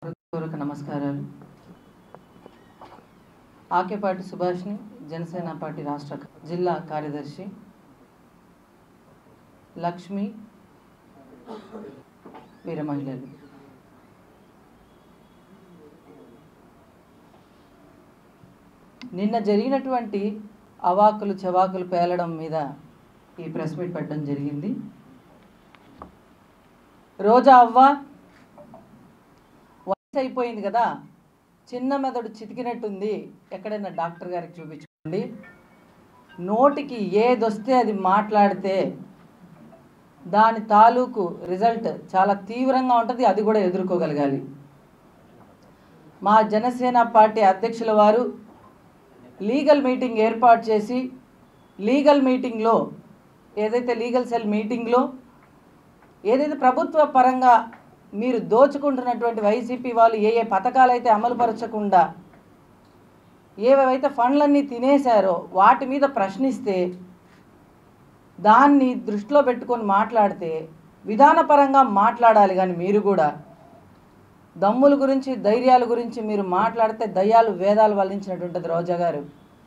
హృదయపూర్వక నమస్కారాలు. ఆకేపాటి సుభాష్ని, జనసేన పార్టీ రాష్ట్ర జిల్లా కార్యదర్శి. లక్ష్మి, వీర మహిళలు. నిన్న జరిగినటువంటి అవాకులు చవాకులు పేలడం మీద ఈ ప్రెస్ మీట్ పెట్టడం జరిగింది. రోజా అవ్వ వయసు అయిపోయింది కదా, చిన్న మెదడు చితికినట్టుంది, ఎక్కడైనా డాక్టర్ గారికి చూపించుకోండి. నోటికి ఏదొస్తే అది మాట్లాడితే దాని తాలూకు రిజల్ట్ చాలా తీవ్రంగా ఉంటుంది, అది కూడా ఎదుర్కోగలగాలి. మా జనసేన పార్టీ అధ్యక్షుల వారు లీగల్ మీటింగ్ ఏర్పాటు చేసి, లీగల్ మీటింగ్లో ఏదైతే లీగల్ సెల్ మీటింగ్లో ఏదైతే ప్రభుత్వ పరంగా మీరు దోచుకుంటున్నటువంటి వైసీపీ వాళ్ళు ఏ పథకాలు అయితే అమలుపరచకుండా ఏవైతే ఫండ్లన్నీ తినేశారో వాటి మీద ప్రశ్నిస్తే, దాన్ని దృష్టిలో పెట్టుకొని మాట్లాడితే విధానపరంగా మాట్లాడాలి. కానీ మీరు కూడా దమ్ముల గురించి ధైర్యాల గురించి మీరు మాట్లాడితే దయ్యాలు వేదాలు వల్లించినట్టుంటుంది. రోజా గారు,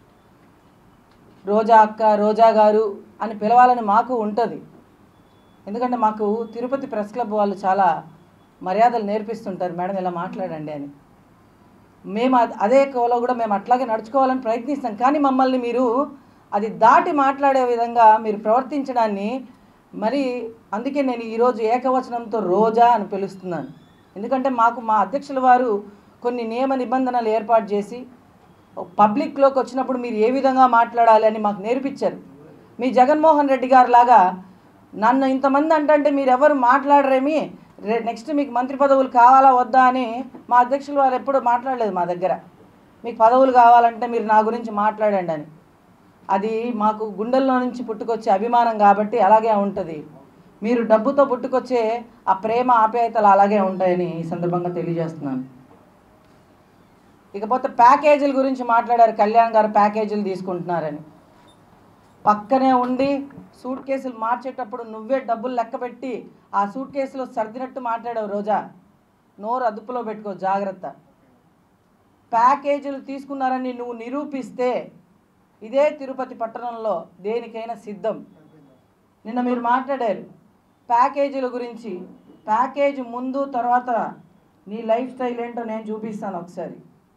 రోజా అక్క, రోజా గారు అని పిలవాలని మాకు ఉంటుంది. ఎందుకంటే మాకు తిరుపతి ప్రెస్ క్లబ్ వాళ్ళు చాలా మర్యాదలు నేర్పిస్తుంటారు, మేడం ఇలా మాట్లాడండి అని. మేము అదే కోలో కూడా మేము అట్లాగే నడుచుకోవాలని ప్రయత్నిస్తాం. కానీ మమ్మల్ని మీరు అది దాటి మాట్లాడే విధంగా మీరు ప్రవర్తించడాన్ని మరి అందుకే నేను ఈరోజు ఏకవచనంతో రోజా అని పిలుస్తున్నాను. ఎందుకంటే మాకు మా అధ్యక్షుల వారు కొన్ని నియమ నిబంధనలు ఏర్పాటు చేసి పబ్లిక్లోకి వచ్చినప్పుడు మీరు ఏ విధంగా మాట్లాడాలి అని మాకు నేర్పించారు. మీ జగన్మోహన్ రెడ్డి గారు లాగా నన్ను ఇంతమంది అంటే మీరు ఎవరు మాట్లాడరేమి, నెక్స్ట్ మీకు మంత్రి పదవులు కావాలా వద్దా అని మా అధ్యక్షులు వారు ఎప్పుడూ మాట్లాడలేదు మా దగ్గర. మీకు పదవులు కావాలంటే మీరు నా గురించి మాట్లాడండి అని. అది మాకు గుండెల్లో నుంచి పుట్టుకొచ్చే అభిమానం కాబట్టి అలాగే ఉంటుంది. మీరు డబ్బుతో పుట్టుకొచ్చే ఆ ప్రేమ ఆప్యాయతలు అలాగే ఉంటాయని ఈ సందర్భంగా తెలియజేస్తున్నాను. ఇకపోతే ప్యాకేజీల గురించి మాట్లాడారు. కళ్యాణ్ గారు ప్యాకేజీలు తీసుకుంటున్నారని పక్కనే ఉండి సూట్ కేసులు మార్చేటప్పుడు నువ్వే డబ్బులు లెక్కపెట్టి ఆ సూట్ కేసులో సర్దినట్టు మాట్లాడావు. రోజా, నోరు అదుపులో పెట్టుకో, జాగ్రత్త. ప్యాకేజీలు తీసుకున్నారని నువ్వు నిరూపిస్తే ఇదే తిరుపతి పట్టణంలో దేనికైనా సిద్ధం. నిన్న మీరు మాట్లాడారు ప్యాకేజీల గురించి. ప్యాకేజీ ముందు తర్వాత నీ లైఫ్ స్టైల్ ఏంటో నేను చూపిస్తాను ఒకసారి.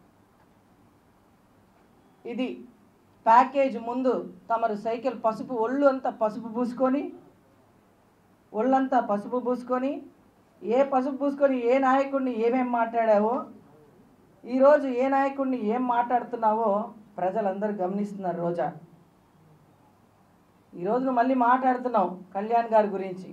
ఇది ప్యాకేజ్ ముందు తమరు సైకిల్ పసుపు ఒళ్ళంతా పసుపు పూసుకొని ఏ పసుపు పూసుకొని ఏ నాయకుడిని ఏమేం మాట్లాడావో, ఈరోజు ఏ నాయకుడిని ఏం మాట్లాడుతున్నావో ప్రజలందరూ గమనిస్తున్నారు. రోజా, ఈరోజు నువ్వు మళ్ళీ మాట్లాడుతున్నావు కళ్యాణ్ గారి గురించి.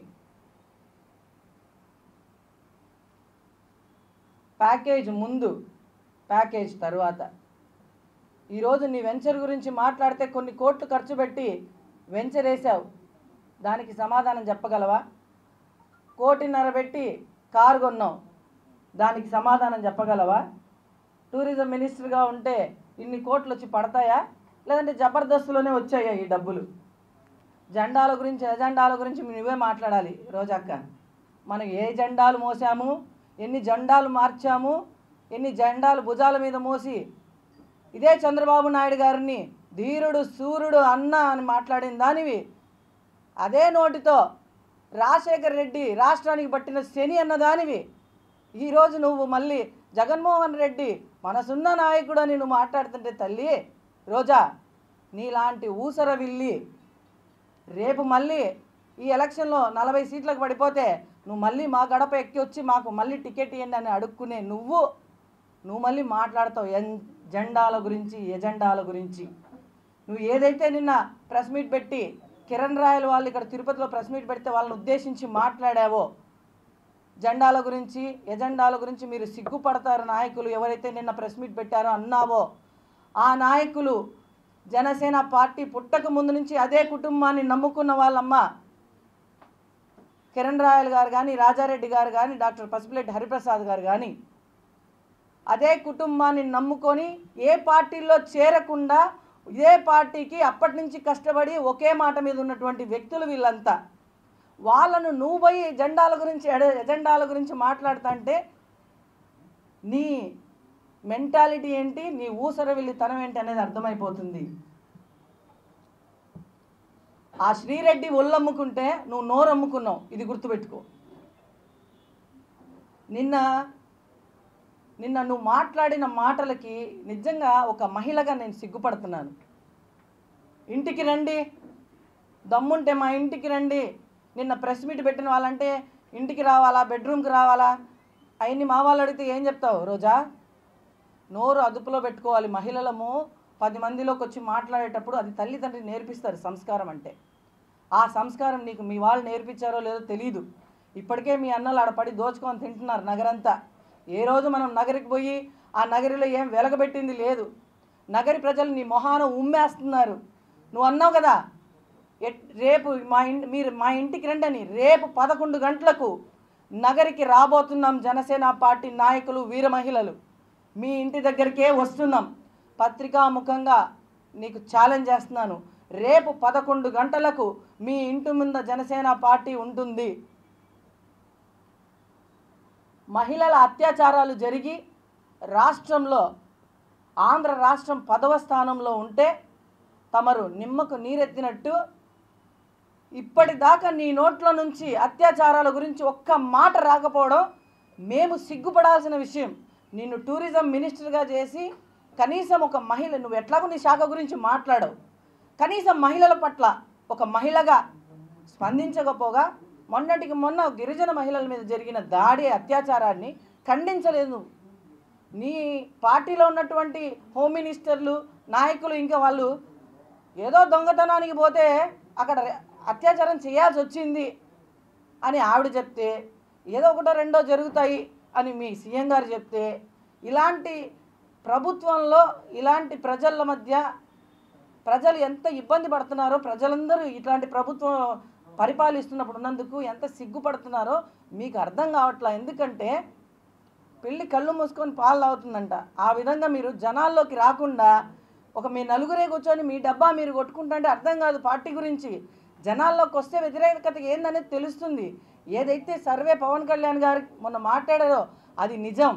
ప్యాకేజ్ ముందు, ప్యాకేజ్ తరువాత. ఈరోజు నీ వెంచర్ గురించి మాట్లాడితే కొన్ని కోట్లు ఖర్చు పెట్టి వెంచర్ వేసావు, దానికి సమాధానం చెప్పగలవా? 1.5 కోటి పెట్టి కారు కొన్నావు, దానికి సమాధానం చెప్పగలవా? టూరిజం మినిస్టర్గా ఉంటే ఇన్ని కోట్లు వచ్చి పడతాయా, లేదంటే జబర్దస్త్లోనే వచ్చాయా ఈ డబ్బులు? జెండాల గురించి ఎజెండాల గురించి నువ్వే మాట్లాడాలి రోజక్క. మనం ఏ జెండాలు మోసాము, ఎన్ని జెండాలు మార్చాము, ఎన్ని జెండాలు భుజాల మీద మోసి ఇదే చంద్రబాబు నాయుడు గారిని ధీరుడు సూర్యుడు అన్న అని మాట్లాడిన దానివి, అదే నోటితో రాజశేఖర్ రెడ్డి రాష్ట్రానికి పట్టిన శని అన్నదానివి ఈరోజు నువ్వు మళ్ళీ జగన్మోహన్ రెడ్డి మనసున్న నాయకుడు అని నువ్వు మాట్లాడుతుంటే తల్లి రోజా, నీలాంటి ఊసర విల్లి రేపు మళ్ళీ ఈ ఎలక్షన్లో 40 సీట్లకు పడిపోతే నువ్వు మళ్ళీ మా గడప ఎక్కి వచ్చి మాకు మళ్ళీ టికెట్ ఇవ్వండి అని అడుక్కునే నువ్వు మళ్ళీ మాట్లాడతావు జెండాల గురించి ఎజెండాల గురించి. నువ్వు ఏదైతే నిన్న ప్రెస్ మీట్ పెట్టి కిరణ్ రాయల్ వాళ్ళు ఇక్కడ తిరుపతిలో ప్రెస్ మీట్ పెడితే వాళ్ళని ఉద్దేశించి మాట్లాడావో, జెండాల గురించి ఎజెండాల గురించి మీరు సిగ్గుపడతారు నాయకులు ఎవరైతే నిన్న ప్రెస్ మీట్ పెట్టారో అన్నావో, ఆ నాయకులు జనసేన పార్టీ పుట్టక ముందు నుంచి అదే కుటుంబాన్ని నమ్ముకున్న వాళ్ళమ్మ. కిరణ్ రాయల్ గారు కానీ, రాజారెడ్డి గారు కానీ, డాక్టర్ పసుపులెట్టి హరిప్రసాద్ గారు కానీ అదే కుటుంబాన్ని నమ్ముకొని ఏ పార్టీల్లో చేరకుండా ఇదే పార్టీకి అప్పటి నుంచి కష్టపడి ఒకే మాట మీద ఉన్నటువంటి వ్యక్తులు వీళ్ళంతా. వాళ్ళను నువ్వు పోయి ఎజెండాల గురించి మాట్లాడుతుంటే నీ మెంటాలిటీ ఏంటి, నీ ఊసరవెల్లితనం ఏంటి అనేది అర్థమైపోతుంది. ఆ శ్రీరెడ్డి ఒళ్ళమ్ముకుంటే నువ్వు నోరు అమ్ముకున్నావు, ఇది గుర్తుపెట్టుకో. నిన్న నువ్వు మాట్లాడిన మాటలకి నిజంగా ఒక మహిళగా నేను సిగ్గుపడుతున్నాను. ఇంటికి రండి, దమ్ముంటే మా ఇంటికి రండి. నిన్న ప్రెస్ మీట్ పెట్టిన వాళ్ళంటే ఇంటికి రావాలా, బెడ్రూమ్కి రావాలా, అవన్నీ మా వాళ్ళు అడిగితే ఏం చెప్తావు రోజా? నోరు అదుపులో పెట్టుకోవాలి. మహిళలము 10 మందిలోకి వచ్చి మాట్లాడేటప్పుడు అది తల్లిదండ్రులు నేర్పిస్తారు సంస్కారం అంటే. ఆ సంస్కారం నీకు మీ వాళ్ళు నేర్పించారో లేదో తెలీదు. ఇప్పటికే మీ అన్నలు ఆడపడి దోచుకొని తింటున్నారు నగరంతా. ఏ రోజు మనం నగరికి పోయి ఆ నగరిలో ఏం వెలగబెట్టింది లేదు. నగరి ప్రజలు నీ మొహాన ఉమ్మేస్తున్నారు. నువ్వు అన్నావు కదా రేపు మీరు మా ఇంటికి రండి అని. రేపు 11 గంటలకు నగరికి రాబోతున్నాం. జనసేన పార్టీ నాయకులు, వీర మహిళలు మీ ఇంటి దగ్గరికే వస్తున్నాం. పత్రికాముఖంగా నీకు ఛాలెంజ్ చేస్తున్నాను. రేపు 11 గంటలకు మీ ఇంటి ముందు జనసేన పార్టీ ఉంటుంది. మహిళల అత్యాచారాలు జరిగి రాష్ట్రంలో ఆంధ్ర రాష్ట్రం 10వ స్థానంలో ఉంటే తమరు నిమ్మకు నీరెత్తినట్టు ఇప్పటిదాకా నీ నోట్లో నుంచి అత్యాచారాల గురించి ఒక్క మాట రాకపోవడం మేము సిగ్గుపడాల్సిన విషయం. నిన్ను టూరిజం మినిస్టర్గా చేసి కనీసం ఒక మహిళ, నువ్వు ఎట్లాగో నీ శాఖ గురించి మాట్లాడవు, కనీసం మహిళల పట్ల ఒక మహిళగా స్పందించకపోగా మొన్నటికి మొన్న గిరిజన మహిళల మీద జరిగిన దాడి, అత్యాచారాన్ని ఖండించలేదు. నీ పార్టీలో ఉన్నటువంటి హోమ్ మినిస్టర్లు, నాయకులు ఇంకా వాళ్ళు ఏదో దొంగతనానికి పోతే అక్కడ అత్యాచారం చేయాల్సి వచ్చింది అని ఆవిడ చెప్తే, ఏదో ఒకటో రెండో జరుగుతాయి అని మీ సీఎం గారు చెప్తే, ఇలాంటి ప్రభుత్వంలో ఇలాంటి ప్రజల మధ్య ప్రజలు ఎంత ఇబ్బంది పడుతున్నారో, ప్రజలందరూ ఇట్లాంటి ప్రభుత్వం పరిపాలిస్తున్నప్పుడు ఉన్నందుకు ఎంత సిగ్గుపడుతున్నారో మీకు అర్థం కావట్లా. ఎందుకంటే పెళ్ళి కళ్ళు మూసుకొని పాలు తాగుతుందంట. ఆ విధంగా మీరు జనాల్లోకి రాకుండా మీ నలుగురే కూర్చొని మీ డబ్బా మీరు కొట్టుకుంటుంటే అర్థం కాదు పార్టీ గురించి. జనాల్లోకి వస్తే వ్యతిరేకత ఏందనేది తెలుస్తుంది. ఏదైతే సర్వే పవన్ కళ్యాణ్ గారు మొన్న మాట్లాడారో అది నిజం.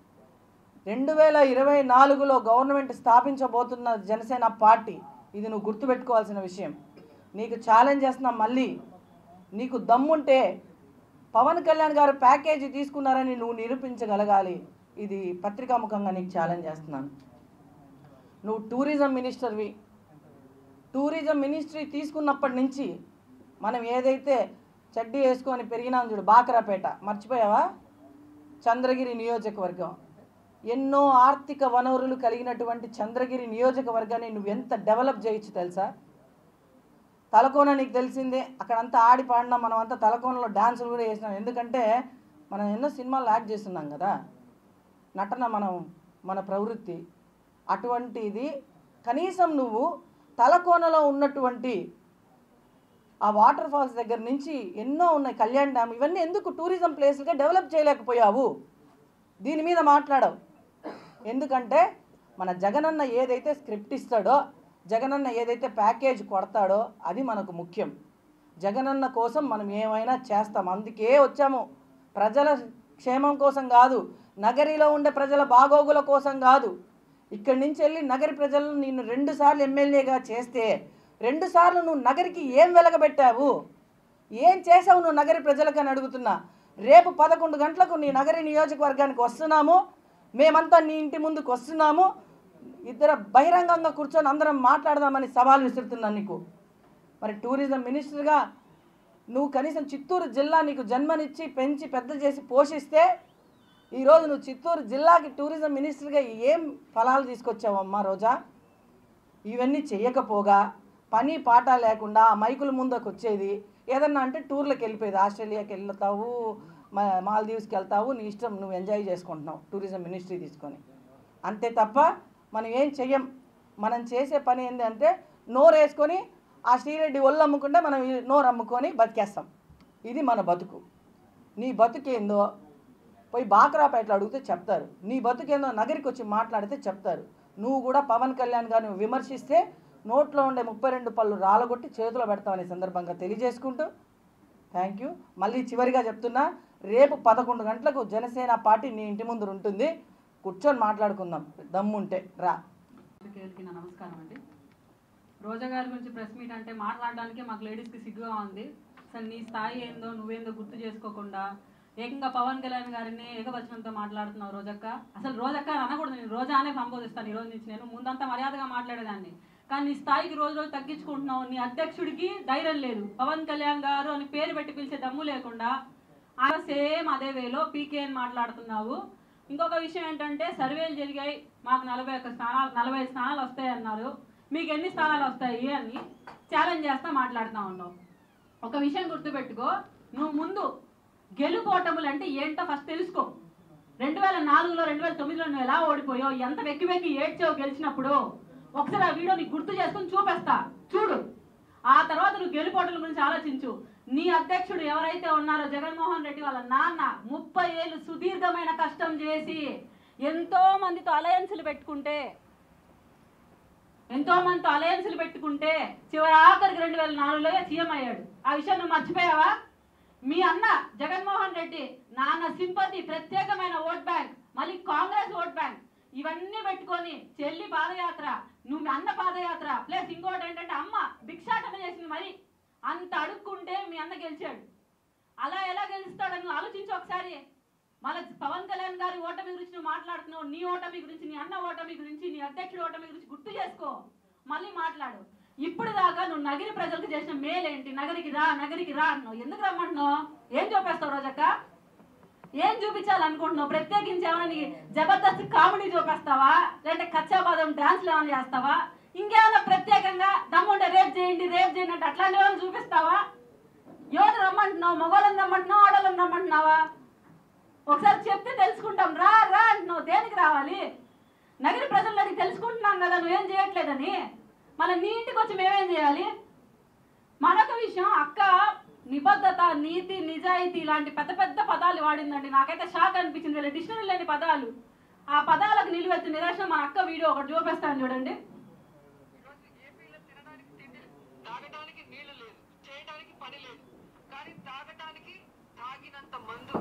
2024లో గవర్నమెంట్ స్థాపించబోతున్న జనసేన పార్టీ, ఇది నువ్వు గుర్తుపెట్టుకోవాల్సిన విషయం. నీకు ఛాలెంజ్ చేస్తున్నాం. మళ్ళీ నీకు దమ్ముంటే పవన్ కళ్యాణ్ గారు ప్యాకేజీ తీసుకున్నారని నువ్వు నిరూపించగలగాలి. ఇది పత్రికాముఖంగా నీకు ఛాలెంజ్ చేస్తున్నాను. నువ్వు టూరిజం మినిస్టర్వి. టూరిజం మినిస్ట్రీ తీసుకున్నప్పటి నుంచి మనం ఏదైతే చడ్డీ వేసుకొని పెరిగినాం చూడు, బాకరాపేట మర్చిపోయావా? చంద్రగిరి నియోజకవర్గం, ఎన్నో ఆర్థిక వనరులు కలిగినటువంటి చంద్రగిరి నియోజకవర్గాన్ని నువ్వు ఎంత డెవలప్ చేయొచ్చు తెలుసా? తలకోన నీకు తెలిసిందే, అక్కడంతా ఆడి పాడినా, మనం అంతా తలకోనలో డ్యాన్సులు కూడా చేసినాం. ఎందుకంటే మనం ఎన్నో సినిమాలు యాక్ట్ చేస్తున్నాం కదా, నటన మన ప్రవృత్తి. అటువంటిది కనీసం నువ్వు తలకోనలో ఉన్నటువంటి ఆ వాటర్ ఫాల్స్ దగ్గర నుంచి ఎన్నో ఉన్నాయి, కళ్యాణ్ డ్యామ్, ఇవన్నీ ఎందుకు టూరిజం ప్లేస్లుగా డెవలప్ చేయలేకపోయావు? దీని మీద మాట్లాడవు. ఎందుకంటే మన జగనన్న ఏదైతే స్క్రిప్ట్ ఇస్తాడో, జగనన్న ఏదైతే ప్యాకేజ్ కొడతాడో అది మనకు ముఖ్యం. జగనన్న కోసం మనం ఏమైనా చేస్తాం. అందుకే వచ్చాము. ప్రజల క్షేమం కోసం కాదు, నగరిలో ఉండే ప్రజల బాగోగుల కోసం కాదు. ఇక్కడి నుంచి వెళ్ళి నగరి ప్రజలను నిన్ను 2 సార్లు ఎమ్మెల్యేగా చేస్తే 2 సార్లు నువ్వు నగరికి ఏం వెలగబెట్టావు, ఏం చేసావు నువ్వు నగరి ప్రజలకని అడుగుతున్నా. రేపు 11 గంటలకు నీ నగరి నియోజకవర్గానికి వస్తున్నాము, మేమంతా నీ ఇంటి ముందుకు వస్తున్నాము. ఇద్దరు బహిరంగంగా కూర్చొని అందరం మాట్లాడదామని సవాల్ విసురుతున్నాను నీకు. మరి టూరిజం మినిస్టర్గా నువ్వు కనీసం చిత్తూరు జిల్లా నీకు జన్మనిచ్చి పెంచి పెద్ద చేసి పోషిస్తే ఈరోజు నువ్వు చిత్తూరు జిల్లాకి టూరిజం మినిస్టర్గా ఏం ఫలాలు తీసుకొచ్చావమ్మా రోజా? ఇవన్నీ చెయ్యకపోగా పని పాట లేకుండా మైకుల ముందుకు వచ్చేది, ఏదన్నా అంటే టూర్లకు వెళ్ళిపోయేది. ఆస్ట్రేలియాకి వెళ్తావు, మాల్దీవ్స్కి వెళ్తావు, నీ ఇష్టం, నువ్వు ఎంజాయ్ చేసుకుంటున్నావు టూరిజం మినిస్ట్రీ తీసుకొని. అంతే తప్ప మనం ఏం చెయ్యం. మనం చేసే పని ఏంటి అంటే నోరు వేసుకొని ఆ శ్రీరెడ్డి ఒళ్ళు అమ్ముకుంటే మనం నోరు అమ్ముకొని బతికేస్తాం. ఇది మన బతుకు. నీ బతుకేందో పోయి బాకరాపేటలో అడిగితే చెప్తారు, నీ బతుకేందో నగరికి వచ్చి మాట్లాడితే చెప్తారు. నువ్వు కూడా పవన్ కళ్యాణ్ గారిని విమర్శిస్తే నోట్లో ఉండే 32 పళ్ళు రాలగొట్టి చేతిలో పెడతామనే సందర్భంగా తెలియజేసుకుంటూ థ్యాంక్ యూ. మళ్ళీ చివరిగా చెప్తున్నా, రేపు 11 గంటలకు జనసేన పార్టీ నీ ఇంటి ముందు ఉంటుంది. కూర్చొని మాట్లాడుకుందాం, దమ్ముంటే రా. నమస్కారం అండి. రోజా గారి గురించి ప్రెస్ మీట్ అంటే మాట్లాడడానికి మాకు లేడీస్కి సిగ్గుగా ఉంది. అసలు నీ స్థాయి ఏందో నువ్వేందో గుర్తు చేసుకోకుండా ఏకంగా పవన్ కళ్యాణ్ గారిని ఏకవచనంతో మాట్లాడుతున్నావు రోజక్క. అసలు రోజక్క అనకూడదు, నేను రోజా అనే సంబోధిస్తాను ఈ రోజు నుంచి. నేను ముందంతా మర్యాదగా మాట్లాడేదాన్ని, కానీ నీ స్థాయికి రోజు రోజు తగ్గించుకుంటున్నావు. నీ అధ్యక్షుడికి ధైర్యం లేదు, పవన్ కళ్యాణ్ గారు అని పేరు పెట్టి పిలిచే దమ్ము లేకుండా సేమ్ అదే వేలో పీకే అని మాట్లాడుతున్నావు. ఇంకొక విషయం ఏంటంటే సర్వేలు జరిగాయి, మాకు 45 స్థానాలు వస్తాయి అన్నారు. మీకు ఎన్ని స్థానాలు వస్తాయి అని ఛాలెంజ్ చేస్తా మాట్లాడుతూ ఉన్నావు. ఒక విషయం గుర్తుపెట్టుకో, నువ్వు ముందు గెలుపోటములు అంటే ఏంటో ఫస్ట్ తెలుసుకో. 2004లో 2009లో నువ్వు ఎలా ఓడిపోయావు, ఎంత వెక్కి వెక్కి ఏడ్చావు గెలిచినప్పుడు, ఒకసారి ఆ వీడియో నీకు గుర్తు చేసుకుని చూపిస్తా చూడు. ఆ తర్వాత నువ్వు గెలుపోటల గురించి ఆలోచించు. నీ అధ్యక్షుడు ఎవరైతే ఉన్నారో జగన్మోహన్ రెడ్డి వాళ్ళ నాన్న 30 ఏళ్ళు సుదీర్ఘమైన కష్టం చేసి ఎంతో మందితో అలయన్సులు పెట్టుకుంటే చివరి ఆఖరికి 2004లో సీఎం అయ్యాడు. ఆ విషయం నువ్వు మర్చిపోయావా? మీ అన్న జగన్మోహన్ రెడ్డి నాన్న సింపతి, ప్రత్యేకమైన ఓట్ బ్యాంక్, మళ్ళీ కాంగ్రెస్ ఓట్ బ్యాంక్, ఇవన్నీ పెట్టుకొని చెల్లి పాదయాత్ర, నువ్వు అన్న పాదయాత్ర ప్లస్ ఇంకోటి ఏంటంటే అమ్మ భిక్షాటన చేసింది. మరి అంత అడుక్కుంటే మీ అన్న గెలిచాడు. అలా ఎలా గెలుస్తాడని ఆలోచించి ఒకసారి. మళ్ళీ పవన్ కళ్యాణ్ గారి ఓటమి గురించి నువ్వు మాట్లాడుతున్నావు. నీ ఓటమి గురించి, నీ అన్న ఓటమి గురించి, నీ అధ్యక్షుడి ఓటమి గురించి గుర్తు చేసుకో, మళ్ళీ మాట్లాడు. ఇప్పుడు దాకా నువ్వు నగరి ప్రజలకు చేసిన మేలేంటి? నగరికి రా అన్నావు. ఎందుకు రమ్మంటున్నావు? ఏం చూపిస్తావు రోజక్క? ఏం చూపించాలనుకుంటున్నావు? ప్రత్యేకించి ఏమైనా నీ జబర్దస్త్ కామెడీ చూపిస్తావా, లేదంటే కచ్చాబాదం డాన్స్లు ఏమైనా చేస్తావా, ఇంకేమైనా ప్రత్యేకంగా దమ్ముంటే రేపు చేయండి అంటే అట్లాంటి ఏమైనా చూపిస్తావా? ఎవరు రమ్మంటున్నావు? మగవాళ్ళని రమ్మంటున్నావు, ఆడవాళ్ళని రమ్మంటున్నావా? ఒకసారి చెప్తే తెలుసుకుంటాం. రా అంటున్నావు, దేనికి రావాలి? నగరి ప్రజల్లోకి తెలుసుకుంటున్నాం కదా నువ్వేం చేయట్లేదని. మళ్ళీ నీ ఇంటికి వచ్చి మేమేం చేయాలి? మరొక విషయం, అక్క నిబద్ధత, నీతి, నిజాయితీ ఇలాంటి పెద్ద పెద్ద పదాలు వాడిందండి. నాకైతే షాక్ అనిపించింది. వీళ్ళ డిక్షనరీ లేని పదాలు. ఆ పదాలకు నిలువెత్తు నిదర్శనం మన అక్క వీడియో ఒకటి చూపిస్తాను చూడండి. తాగడానికి నీళ్లు లేదు, చేయడానికి పని లేదు, కానీ తాగడానికి తాగినంత మందు.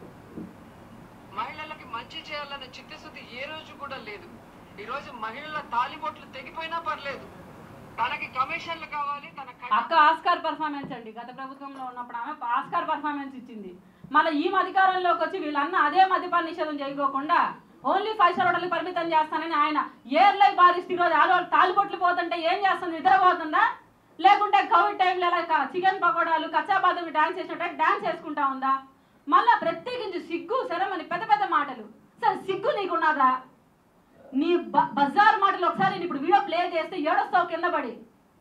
మహిళలకి మంచి చేయాలన్న చిత్తశుద్ధి ఏ రోజు కూడా లేదు. ఈ రోజు మహిళల తాలిబొట్లు తెగిపోయినా పర్లేదు, తనకి కమిషన్లు కావాలి. అక్క ఆస్కార్ పర్ఫార్మెన్స్ అండి. గత ప్రభుత్వంలో ఉన్నప్పుడు ఆమె ఆస్కార్ పర్ఫార్మెన్స్ ఇచ్చింది. మళ్ళీ ఈ అధికారంలోకి వచ్చి వీళ్ళన్న అదే మద్యపాన నిషేధం చేయకోకుండా ఓన్లీ 5 స్టార్ హోటల్కి పరిమితం చేస్తానని ఆయన ఏర్ లైఫ్ బారిస్ట్ ఈరోజు ఆడవాళ్ళు తాలిబొట్లు పోతుంటే ఏం చేస్తుంది? నిద్రపోతుందా? లేకుంటే కోవిడ్ టైంలో ఎలా చికెన్ పకోడాలు కచ్చాబాదం డాన్స్ చేసినట్టు డాన్స్ చేసుకుంటా ఉందా? మళ్ళీ ప్రత్యేకించి సిగ్గు శరమని పెద్ద పెద్ద మాటలు. సరే సిగ్గు నీకున్నదా? నీ బజార్ మాటలు ఒకసారి నేను ఇప్పుడు వీడియో ప్లే చేస్తే ఏడొస్తావు కింద పడి.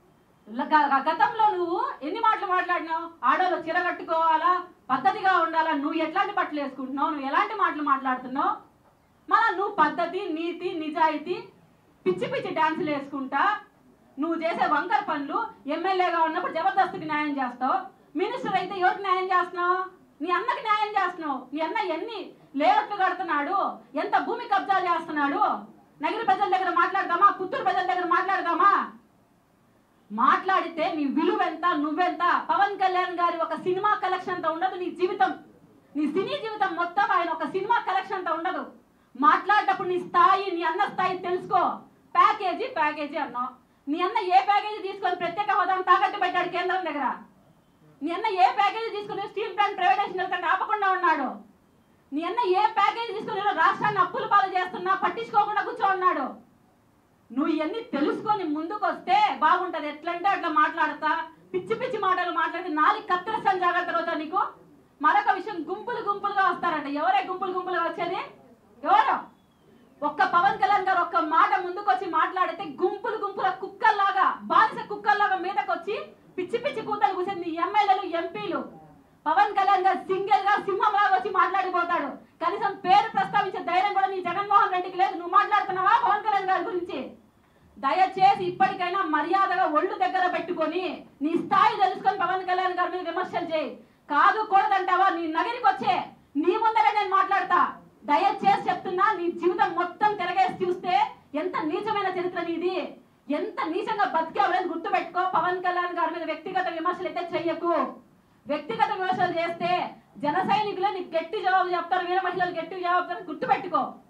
గతంలో నువ్వు ఎన్ని మాటలు మాట్లాడినావు? ఆడవాళ్ళు చీర కట్టుకోవాలా, పద్ధతిగా ఉండాలా, నువ్వు ఎట్లాంటి బట్టలు వేసుకుంటున్నావు, నువ్వు ఎలాంటి మాటలు మాట్లాడుతున్నావు? మళ్ళా నువ్వు పద్ధతి, నీతి, నిజాయితీ, పిచ్చి పిచ్చి డాన్సులు వేసుకుంటా నువ్వు చేసే వంకర పనులు. ఎమ్మెల్యేగా ఉన్నప్పుడు జబర్దస్త్కి న్యాయం చేస్తావు, మినిస్టర్ అయితే ఎవరికి న్యాయం చేస్తున్నావు? నీ అన్నకి న్యాయం చేస్తున్నావు. నీ అన్న ఎన్ని లేఅవుట్లు కడుతున్నాడు, ఎంత భూమి కబ్జాలు చేస్తున్నాడు. నగర ప్రజల దగ్గర మాట్లాడదామా, పుత్తూరు ప్రజల దగ్గర మాట్లాడదామా? మాట్లాడితే నీ విలువ ఎంత, నువ్వెంత? పవన్ కళ్యాణ్ గారి ఒక సినిమా కలెక్షన్ అంతా ఉండదు నీ జీవితం. నీ సినీ జీవితం మొత్తం ఆయన ఒక సినిమా కలెక్షన్ అంతా ఉండదు. మాట్లాడేటప్పుడు నీ స్థాయి, నీ అన్న స్థాయి తెలుసుకో. ప్యాకేజీ అన్నావు. నీ అన్న ఏ ప్యాకేజీ తీసుకొని ప్రత్యేక హోదాను తాకట్టు పెట్టాడు కేంద్రం దగ్గర? నీ అన్న ఏ ప్యాకేజీ తీసుకుని స్టీల్ ప్లాంట్ ప్రైవేటైజేషన్ వెళ్తే ఆపకుండా ఉన్నాడు? నీ అన్న ఏ ప్యాకేజీ తీసుకుని రాష్ట్రాన్ని అప్పుల పాలు చేస్తున్నా పట్టించుకోకుండా కూర్చో ఉన్నాడు? నువ్వు ఇవన్నీ తెలుసుకొని ముందుకు వస్తే బాగుంటది. ఎట్లంటే అట్లా మాట్లాడతా, పిచ్చి పిచ్చి మాటలు మాట్లాడితే నాలుగు కత్తిరస్తాను, జాగ్రత్త రోజా నీకు. మరొక విషయం, గుంపులుగా వస్తారంట. ఎవరే గుంపులుగా వచ్చేది? ఎవరు? ఒక్క పవన్ కళ్యాణ్ గారు ఒక్క మాట ముందుకు వచ్చి మాట్లాడితే గుంపుల కుక్కల్లాగా, బానిస కుక్కల్లాగా మీదకి వచ్చి పిచ్చి పిచ్చి కూతలు కూసేది ఎమ్మెల్యేలు, ఎంపీలు. పవన్ కళ్యాణ్ గారు సింగిల్ గా సింహంలాగా వచ్చి మాట్లాడిపోతాడు. కనీసం పేరు ప్రస్తావించే ధైర్యం కూడా నీ జగన్మోహన్ రెడ్డికి లేదు. నువ్వు మాట్లాడుతున్నావా పవన్ కళ్యాణ్ గారి గురించి? దయచేసి ఇప్పటికైనా మర్యాదగా ఒళ్ళు దగ్గర పెట్టుకొని నీ స్థాయి తెలుసుకొని పవన్ కళ్యాణ్ గారి మీద విమర్శలు చేయి. కాదు కూడదంటావా? నీ నగరికి వచ్చే నీ ముందరే నేను మాట్లాడతా. దయచేసి చెప్తున్నా, నీ జీవితం మొత్తం తిరగేసి చూస్తే ఎంత నీచమైన చరిత్ర నీది, ఎంత నీచంగా బతికేవాలని గుర్తు పెట్టుకో. పవన్ కళ్యాణ్ గారి మీద వ్యక్తిగత విమర్శలు అయితే చెయ్యకు. వ్యక్తిగత విమర్శలు చేస్తే జన సైనికులు నీకు గట్టి జవాబు చెప్తారు, వీర మహిళలు గట్టి జవాబు చెప్తారు, గుర్తు పెట్టుకో.